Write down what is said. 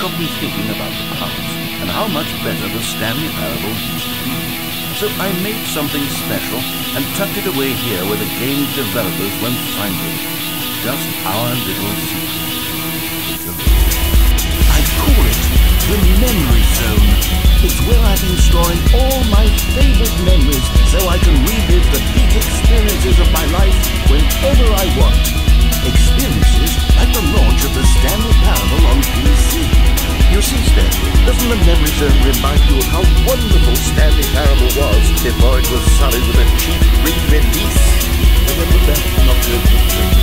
got me thinking about the past and how much better the Stanley Parable used to be. So I made something special and tucked it away here where the game's developers won't find it. Just our little secret. It's a I call it the Memory Zone. It's where I've been storing all my favorite memories so I can relive the peak experiences of my life whenever I want. Experiences like the launch of the Stanley Parable on PC. You see, Stanley, doesn't the Memory Zone remind you of how wonderful Stanley Parable was before it was sullied with a cheap re-release? Remember that? Not good.